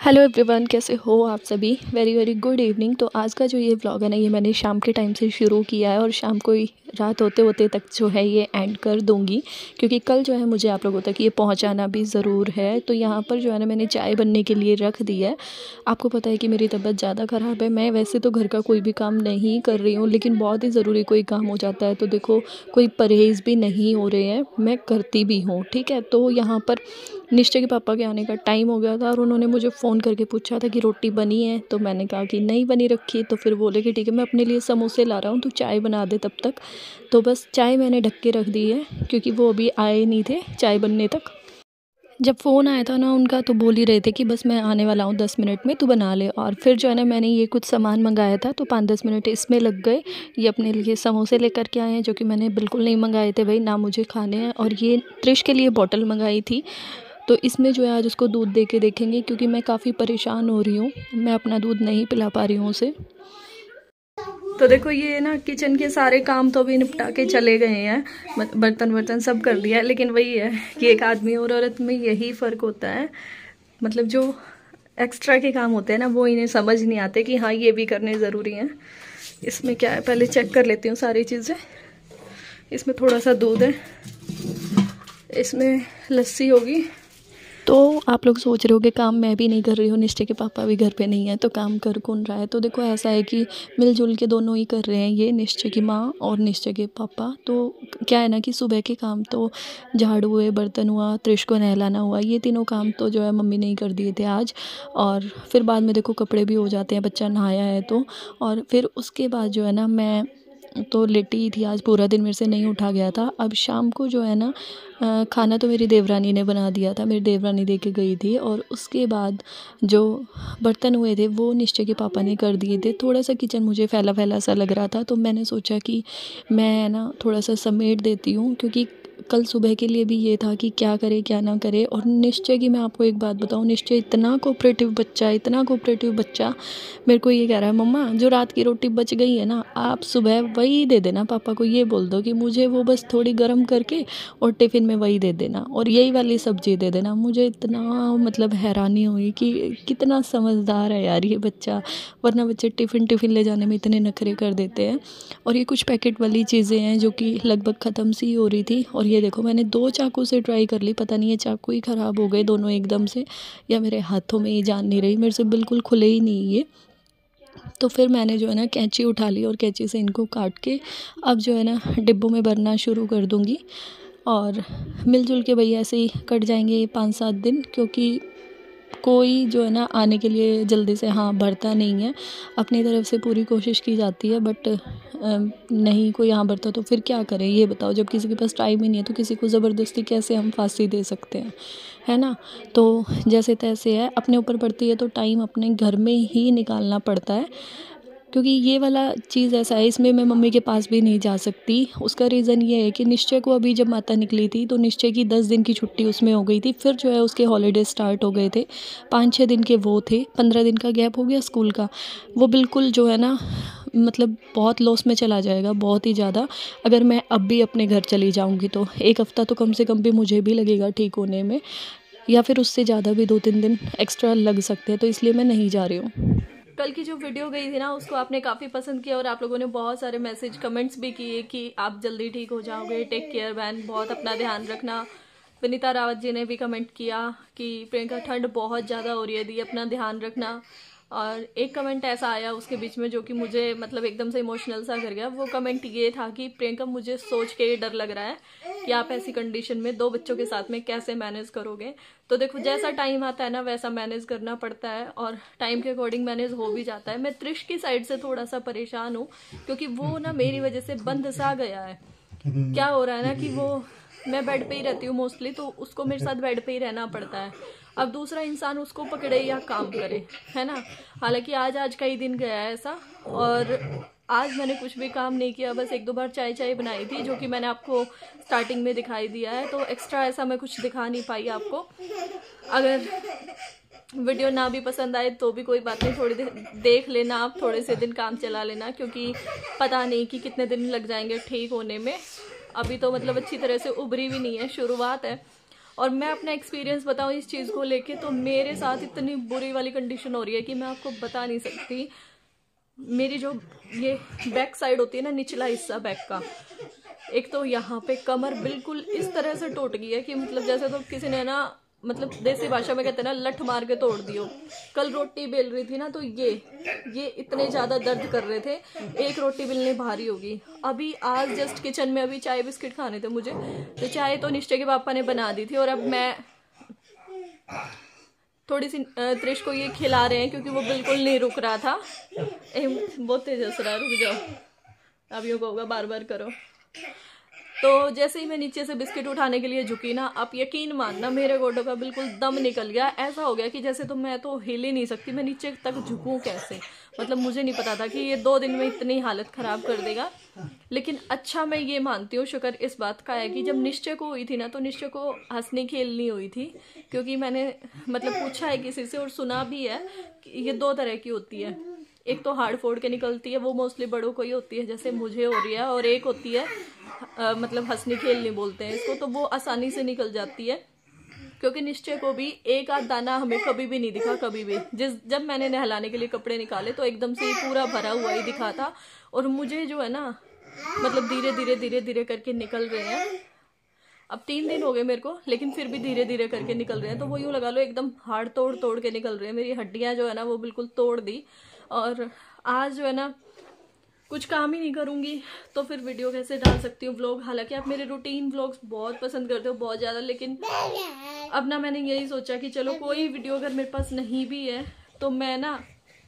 Hello everyone, कैसे हो आप सभी। Very very good evening. तो आज का जो ये व्लॉग है ना, ये मैंने शाम के टाइम से शुरू किया है और शाम को ही रात होते होते तक जो है ये एंड कर दूंगी, क्योंकि कल जो है मुझे आप लोगों तक ये पहुंचाना भी ज़रूर है। तो यहाँ पर जो है ना मैंने चाय बनने के लिए रख दी है। आपको पता है कि मेरी तबीयत ज़्यादा ख़राब है। मैं वैसे तो घर का कोई भी काम नहीं कर रही हूँ, लेकिन बहुत ही ज़रूरी कोई काम हो जाता है तो देखो कोई परहेज़ भी नहीं हो रहे हैं, मैं करती भी हूँ। ठीक है, तो यहाँ पर निश्चय के पापा के आने का टाइम हो गया था और उन्होंने मुझे फ़ोन करके पूछा था कि रोटी बनी है। तो मैंने कहा कि नहीं बनी रखी। तो फिर बोले कि ठीक है, मैं अपने लिए समोसे ला रहा हूँ, तो चाय बना दे तब तक। तो बस चाय मैंने ढक के रख दी है, क्योंकि वो अभी आए नहीं थे चाय बनने तक। जब फ़ोन आया था ना उनका, तो बोल ही रहे थे कि बस मैं आने वाला हूँ 10 मिनट में, तू बना ले। और फिर जो है ना मैंने ये कुछ सामान मंगाया था, तो 5-10 मिनट इसमें लग गए। ये अपने लिए समोसे लेकर के आए हैं, जो कि मैंने बिल्कुल नहीं मंगाए थे भाई, ना मुझे खाने हैं। और ये त्रिश के लिए बॉटल मंगाई थी, तो इसमें जो है आज उसको दूध दे के देखेंगे, क्योंकि मैं काफ़ी परेशान हो रही हूँ। मैं अपना दूध नहीं पिला पा रही हूँ उसे। तो देखो ये ना किचन के सारे काम तो अभी निपटा के चले गए हैं, बर्तन वर्तन सब कर दिया है। लेकिन वही है कि एक आदमी और औरत में यही फ़र्क होता है, मतलब जो एक्स्ट्रा के काम होते हैं ना वो इन्हें समझ नहीं आते कि हाँ ये भी करने ज़रूरी हैं। इसमें क्या है, पहले चेक कर लेती हूँ सारी चीज़ें। इसमें थोड़ा सा दूध है, इसमें लस्सी होगी। तो आप लोग सोच रहे हो कि काम मैं भी नहीं कर रही हूँ, निश्चय के पापा भी घर पे नहीं है, तो काम कर कौन रहा है। तो देखो ऐसा है कि मिलजुल के दोनों ही कर रहे हैं, ये निश्चय की माँ और निश्चय के पापा। तो क्या है ना कि सुबह के काम तो झाड़ू हुए, बर्तन हुआ, त्रिश को नहलाना हुआ, ये तीनों काम तो जो है मम्मी ने ही कर दिए थे आज। और फिर बाद में देखो कपड़े भी हो जाते हैं, बच्चा नहाया है तो। और फिर उसके बाद जो है ना मैं तो लेटी ही थी, आज पूरा दिन मेरे से नहीं उठा गया था। अब शाम को जो है ना खाना तो मेरी देवरानी ने बना दिया था, मेरी देवरानी दे के गई थी। और उसके बाद जो बर्तन हुए थे वो निश्चय के पापा ने कर दिए थे। थोड़ा सा किचन मुझे फैला फैला सा लग रहा था, तो मैंने सोचा कि मैं ना थोड़ा सा समेट देती हूँ, क्योंकि कल सुबह के लिए भी ये था कि क्या करे क्या ना करे। और निश्चय की मैं आपको एक बात बताऊँ, निश्चय इतना कोऑपरेटिव बच्चा, इतना कोऑपरेटिव बच्चा। मेरे को ये कह रहा है, मम्मा जो रात की रोटी बच गई है ना, आप सुबह वही दे देना पापा को, ये बोल दो कि मुझे वो बस थोड़ी गर्म करके और टिफ़िन में वही दे देना, और यही वाली सब्ज़ी दे देना। मुझे इतना मतलब हैरानी हुई कि कितना समझदार है यार ये बच्चा, वरना बच्चे टिफ़िन ले जाने में इतने नखरे कर देते हैं। और ये कुछ पैकेट वाली चीज़ें हैं जो कि लगभग ख़त्म सी हो रही थी। और ये देखो मैंने 2 चाकू से ट्राई कर ली, पता नहीं ये चाकू ही ख़राब हो गए दोनों एकदम से, या मेरे हाथों में ही जान नहीं रही, मेरे से बिल्कुल खुले ही नहीं ये। तो फिर मैंने जो है ना कैंची उठा ली और कैंची से इनको काट के अब जो है ना डिब्बों में भरना शुरू कर दूँगी। और मिलजुल के भैया ऐसे ही कट जाएंगे ये 5-7 दिन, क्योंकि कोई जो है ना आने के लिए जल्दी से हाँ भरता नहीं है। अपनी तरफ से पूरी कोशिश की जाती है, बट नहीं कोई यहाँ भरता तो फिर क्या करें ये बताओ। जब किसी के पास टाइम ही नहीं है तो किसी को ज़बरदस्ती कैसे हम फांसी दे सकते हैं, है ना। तो जैसे तैसे है, अपने ऊपर पड़ती है तो टाइम अपने घर में ही निकालना पड़ता है। क्योंकि ये वाला चीज़ ऐसा है, इसमें मैं मम्मी के पास भी नहीं जा सकती। उसका रीज़न ये है कि निश्चय को अभी जब माता निकली थी तो निश्चय की 10 दिन की छुट्टी उसमें हो गई थी। फिर जो है उसके हॉलीडे स्टार्ट हो गए थे, 5-6 दिन के वो थे, 15 दिन का गैप हो गया स्कूल का। वो बिल्कुल जो है ना मतलब बहुत लॉस में चला जाएगा, बहुत ही ज़्यादा। अगर मैं अब भी अपने घर चली जाऊँगी तो 1 हफ़्ता तो कम से कम भी मुझे भी लगेगा ठीक होने में, या फिर उससे ज़्यादा भी 2-3 दिन एक्स्ट्रा लग सकते हैं। तो इसलिए मैं नहीं जा रही हूँ। कल की जो वीडियो गई थी ना उसको आपने काफ़ी पसंद किया, और आप लोगों ने बहुत सारे मैसेज कमेंट्स भी किए कि आप जल्दी ठीक हो जाओगे, टेक केयर बहन, बहुत अपना ध्यान रखना। विनीता रावत जी ने भी कमेंट किया कि प्रियंका ठंड बहुत ज़्यादा हो रही है दी, अपना ध्यान रखना। और एक कमेंट ऐसा आया उसके बीच में जो कि मुझे मतलब एकदम से इमोशनल सा कर गया। वो कमेंट ये था कि प्रियंका मुझे सोच के ये डर लग रहा है कि आप ऐसी कंडीशन में 2 बच्चों के साथ में कैसे मैनेज करोगे। तो देखो जैसा टाइम आता है ना वैसा मैनेज करना पड़ता है, और टाइम के अकॉर्डिंग मैनेज हो भी जाता है। मैं त्रिश की साइड से थोड़ा सा परेशान हूँ, क्योंकि वो ना मेरी वजह से बंद सा गया है। क्या हो रहा है ना कि वो, मैं बेड पे ही रहती हूँ मोस्टली, तो उसको मेरे साथ बेड पे ही रहना पड़ता है। अब दूसरा इंसान उसको पकड़े या काम करे, है ना। हालांकि आज का ही दिन गया है ऐसा, और आज मैंने कुछ भी काम नहीं किया, बस 1-2 बार चाय बनाई थी, जो कि मैंने आपको स्टार्टिंग में दिखाई दिया है। तो एक्स्ट्रा ऐसा मैं कुछ दिखा नहीं पाई आपको। अगर वीडियो ना भी पसंद आए तो भी कोई बात नहीं, थोड़ी देर देख लेना आप, थोड़े से दिन काम चला लेना, क्योंकि पता नहीं कि कितने दिन लग जाएंगे ठीक होने में। अभी तो मतलब अच्छी तरह से उभरी भी नहीं है, शुरुआत है। और मैं अपना एक्सपीरियंस बताऊं इस चीज़ को लेके, तो मेरे साथ इतनी बुरी वाली कंडीशन हो रही है कि मैं आपको बता नहीं सकती। मेरी जो ये बैक साइड होती है ना, निचला हिस्सा बैक का, एक तो यहाँ पे कमर बिल्कुल इस तरह से टूट गई है कि मतलब जैसे तो किसी ने ना, मतलब देसी भाषा में कहते हैं ना, लठ मार के तोड़ दियो। कल रोटी बेल रही थी ना, तो ये इतने ज्यादा दर्द कर रहे थे, एक रोटी बेलने भारी होगी। अभी आज जस्ट किचन में अभी चाय बिस्किट खाने थे मुझे, तो चाय तो निश्चय के पापा ने बना दी थी, और अब मैं थोड़ी सी त्रिश को ये खिला रहे हैं क्योंकि वो बिल्कुल नहीं रुक रहा था। बहुत तेज हंस रहा है, रुक जाओ, अब यूँ होगा बार बार करो। तो जैसे ही मैं नीचे से बिस्किट उठाने के लिए झुकी ना, आप यकीन मानना मेरे गोडों का बिल्कुल दम निकल गया। ऐसा हो गया कि जैसे तो मैं तो हिल ही नहीं सकती, मैं नीचे तक झुकूं कैसे। मतलब मुझे नहीं पता था कि ये 2 दिन में इतनी हालत खराब कर देगा। लेकिन अच्छा, मैं ये मानती हूँ, शुक्र इस बात का है कि जब निश्चय को हुई थी ना, तो निश्चय को हंसनी खेलनी हुई थी, क्योंकि मैंने मतलब पूछा है किसी से और सुना भी है कि ये 2 तरह की होती है। एक तो हाड़ फोड़ के निकलती है, वो मोस्टली बड़ों को ही होती है, जैसे मुझे हो रही है, और एक होती है मतलब हंसनी खेलनी बोलते हैं इसको, तो वो आसानी से निकल जाती है। क्योंकि निश्चय को भी एक आध दाना हमें कभी भी नहीं दिखा, कभी भी। जब मैंने नहलाने के लिए कपड़े निकाले तो एकदम से ही पूरा भरा हुआ ही दिखा था, और मुझे जो है ना, मतलब धीरे धीरे धीरे धीरे करके निकल रहे हैं। अब 3 दिन हो गए मेरे को, लेकिन फिर भी धीरे धीरे करके निकल रहे हैं। तो वो यूँ लगा लो एकदम हाड़ तोड़ तोड़ के निकल रहे हैं। मेरी हड्डियां जो है ना वो बिल्कुल तोड़ दी। और आज जो है ना कुछ काम ही नहीं करूंगी तो फिर वीडियो कैसे डाल सकती हूँ, व्लॉग। हालांकि आप मेरे रूटीन व्लॉग्स बहुत पसंद करते हो, बहुत ज़्यादा, लेकिन अब ना मैंने यही सोचा कि चलो कोई वीडियो अगर मेरे पास नहीं भी है तो मैं ना,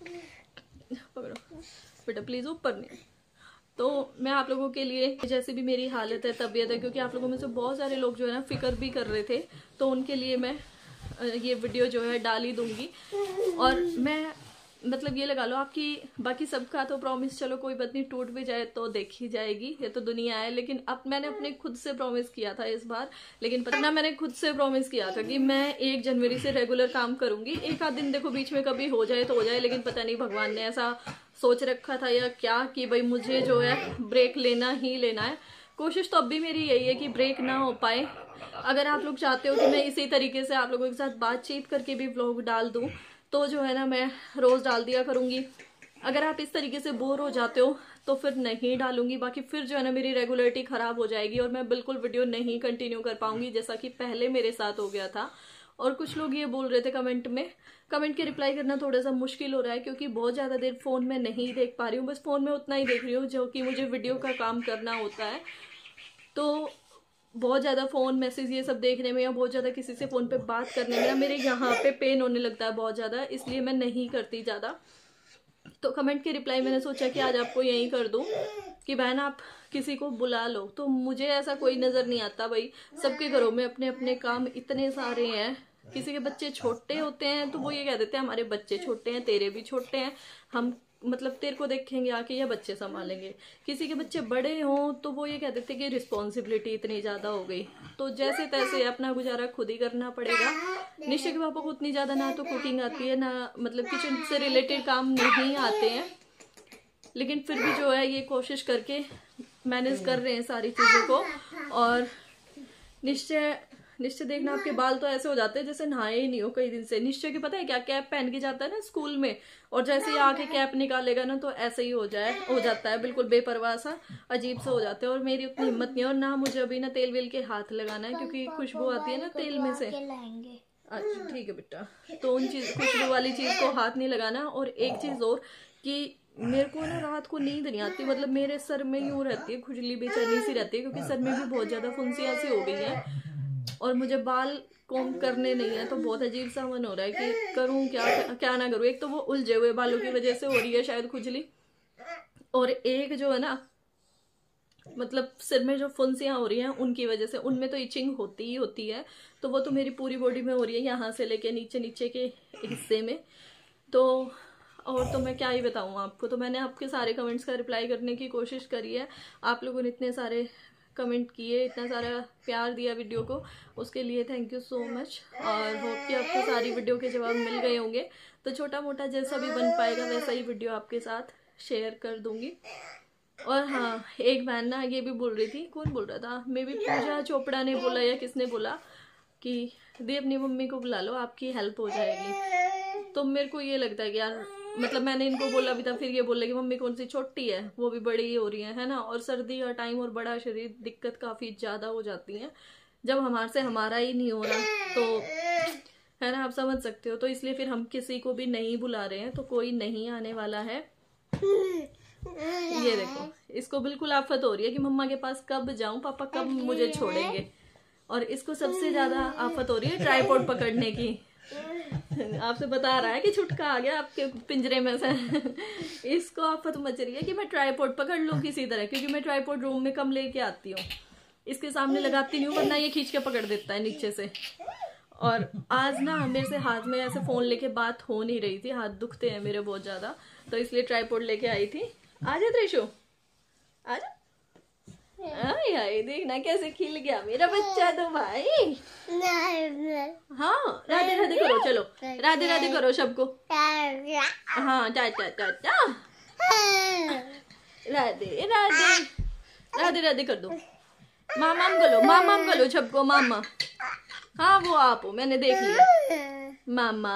पकड़ो बेटा प्लीज़, ऊपर नहीं, तो मैं आप लोगों के लिए, जैसे भी मेरी हालत है, तबीयत है, क्योंकि आप लोगों में से बहुत सारे लोग जो है ना फिक्र भी कर रहे थे, तो उनके लिए मैं ये वीडियो जो है डाल ही दूंगी। और मैं मतलब ये लगा लो आपकी, बाकी सबका तो प्रॉमिस चलो कोई बात नहीं, टूट भी जाए तो देखी जाएगी, ये तो दुनिया है। लेकिन अब मैंने अपने खुद से प्रॉमिस किया था इस बार, लेकिन पता ना, मैंने खुद से प्रॉमिस किया था कि मैं 1 जनवरी से रेगुलर काम करूंगी। एक आध दिन देखो बीच में कभी हो जाए तो हो जाए, लेकिन पता नहीं भगवान ने ऐसा सोच रखा था या क्या कि भाई मुझे जो है ब्रेक लेना ही लेना है। कोशिश तो अब भी मेरी यही है कि ब्रेक ना हो पाए। अगर आप लोग चाहते हो कि मैं इसी तरीके से आप लोगों के साथ बातचीत करके भी व्लॉग डाल दूं, तो जो है ना मैं रोज डाल दिया करूंगी। अगर आप इस तरीके से बोर हो जाते हो तो फिर नहीं डालूंगी। बाकी फिर जो है ना मेरी रेगुलरिटी खराब हो जाएगी और मैं बिल्कुल वीडियो नहीं कंटिन्यू कर पाऊंगी, जैसा कि पहले मेरे साथ हो गया था। और कुछ लोग ये बोल रहे थे कमेंट में, कमेंट के रिप्लाई करना थोड़ा सा मुश्किल हो रहा है क्योंकि बहुत ज़्यादा देर फ़ोन में नहीं देख पा रही हूँ। बस फ़ोन में उतना ही देख रही हूँ जो कि मुझे वीडियो का काम करना होता है। तो बहुत ज़्यादा फ़ोन मैसेज ये सब देखने में या बहुत ज़्यादा किसी से फ़ोन पे बात करने में ना मेरे यहाँ पे पेन होने लगता है बहुत ज़्यादा, इसलिए मैं नहीं करती ज़्यादा। तो कमेंट के रिप्लाई मैंने सोचा कि आज आपको यही कर दूँ कि बहन आप किसी को बुला लो। तो मुझे ऐसा कोई नज़र नहीं आता भाई, सबके घरों में अपने अपने काम इतने सारे हैं। किसी के बच्चे छोटे होते हैं तो वो ये कह देते हैं हमारे बच्चे छोटे हैं, तेरे भी छोटे हैं, हम मतलब तेरे को देखेंगे आके या बच्चे संभालेंगे। किसी के बच्चे बड़े हों तो वो ये कह देते कि रिस्पॉन्सिबिलिटी इतनी ज़्यादा हो गई। तो जैसे तैसे अपना गुजारा खुद ही करना पड़ेगा। निश्चय के पापा को उतनी ज़्यादा ना तो कुकिंग आती है ना मतलब किचन से रिलेटेड काम नहीं आते हैं, लेकिन फिर भी जो है ये कोशिश करके मैनेज कर रहे हैं सारी चीज़ों को। और निश्चय देखना आपके बाल तो ऐसे हो जाते हैं जैसे नहाए ही नहीं हो कई दिन से। निश्चय की पता है क्या, कैप पहन के जाता है ना स्कूल में, और जैसे ही आके कैप निकालेगा ना तो ऐसे ही हो जाता है, बिल्कुल बेपरवाह सा, अजीब सा हो जाते हैं। और मेरी उतनी हिम्मत नहीं है, और ना मुझे अभी ना तेल वेल के हाथ लगाना है क्योंकि खुशबू आती है ना तेल में से। अच्छा ठीक है बेटा, तो उन चीज खुशबू वाली चीज को हाथ नहीं लगाना। और एक चीज और कि मेरे को ना रात को नींद नहीं आती, मतलब मेरे सर में यूं रहती है, खुजली बेचैनी सी रहती है क्योंकि सर में भी बहुत ज्यादा फुंसियां सी हो गई है और मुझे बाल कोम करने नहीं है। तो बहुत अजीब सा मन हो रहा है कि करूं क्या ना करूं। एक तो वो उलझे हुए बालों की वजह से हो रही है शायद खुजली, और एक जो है ना मतलब सिर में जो फुंसियां हो रही हैं उनकी वजह से, उनमें तो इचिंग होती ही होती है। तो वो तो मेरी पूरी बॉडी में हो रही है, यहाँ से लेके नीचे के हिस्से में। तो और तो मैं क्या ही बताऊँ आपको। तो मैंने आपके सारे कमेंट्स का रिप्लाई करने की कोशिश करी है। आप लोगों ने इतने सारे कमेंट किए, इतना सारा प्यार दिया वीडियो को, उसके लिए थैंक यू सो मच। और होप कि आपको सारी वीडियो के जवाब मिल गए होंगे। तो छोटा मोटा जैसा भी बन पाएगा वैसा ही वीडियो आपके साथ शेयर कर दूंगी। और हाँ, एक बहन ना ये भी बोल रही थी, कौन बोल रहा था, मे बी पूजा चोपड़ा ने बोला या किसने बोला कि दी अपनी मम्मी को बुला लो, आपकी हेल्प हो जाएगी। तो मेरे को ये लगता है कि यार मतलब मैंने इनको बोला भी था, फिर ये बोले कि मम्मी कौन सी छोटी है, वो भी बड़ी हो रही है ना, और सर्दी का टाइम और बड़ा शरीर, दिक्कत काफ़ी ज़्यादा हो जाती है जब हमारे से हमारा ही नहीं हो रहा, तो है ना, आप समझ सकते हो। तो इसलिए फिर हम किसी को भी नहीं बुला रहे हैं, तो कोई नहीं आने वाला है। ये देखो, इसको बिल्कुल आफत हो रही है कि मम्मा के पास कब जाऊं, पापा कब मुझे छोड़ेंगे। और इसको सबसे ज्यादा आफत हो रही है ट्राइपॉड पकड़ने की। आपसे बता रहा है कि छुटका आ गया आपके पिंजरे में से। इसको आफत मच रही है कि मैं ट्राइपॉड पकड़ लूं किसी तरह, क्योंकि मैं ट्राइपॉड रूम में कम लेके आती हूँ, इसके सामने लगाती नहीं हूँ, वरना ये खींच के पकड़ देता है नीचे से। और आज ना मेरे से हाथ में ऐसे फोन लेके बात हो नहीं रही थी, हाथ दुखते हैं मेरे बहुत ज्यादा, तो इसलिए ट्राइपॉड लेके आई थी। आजा त्रिशु, आजा। हाय देखना कैसे खिल गया मेरा बच्चा तो भाई। हाँ राधे राधे करो, चलो राधे राधे करो सबको। हाँ टाटा टाटा, राधे राधे, राधे राधे कर दो। मामाम करो सबको, मामा। हाँ वो आप हो, मैंने देख लिया। मामा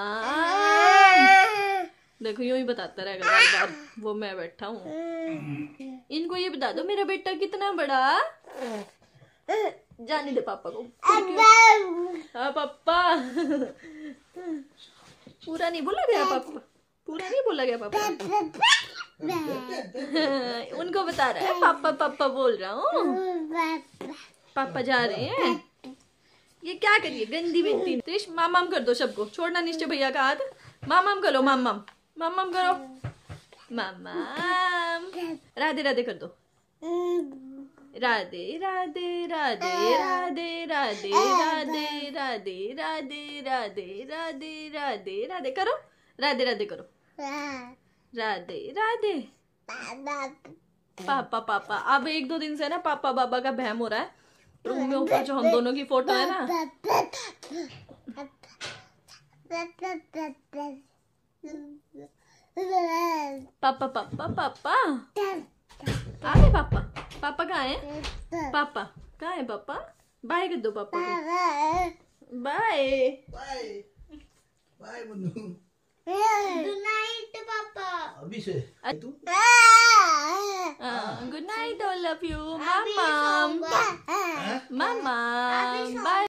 देखो यूं ही बताता रहेगा बार बार, वो मैं बैठा हूँ। इनको ये बता दो मेरा बेटा कितना बड़ा। जाने दे पापा को। हाँ पापा। पूरा नहीं बोला गया पापा, पूरा नहीं बोला गया पापा। उनको बता रहा है पापा पापा बोल रहा हूँ, पापा जा रहे हैं। ये क्या करिए गंदी बेटी। त्रिश मामाम कर दो सबको, छोड़ना निश्चय भैया का हाथ। मामाम करो, मामाम मामाम करो, मामाम। राधे राधे कर दो। राधे राधे राधे राधे राधे राधे राधे राधे राधे राधे राधे राधे करो, राधे राधे करो, राधे राधे। पापा पापा, अब 1-2 दिन से ना पापा बाबा का बहम हो रहा है। रूम में ऊपर जो हम दोनों की फोटो है ना, पापा पापा पापा आ गए पापा। पापा कहाँ है, पापा कहाँ है पापा। बाय कर दो पापा को, bye bye Munnu. Good night पापा। अभी से good night all of you. मामा मामा बाय।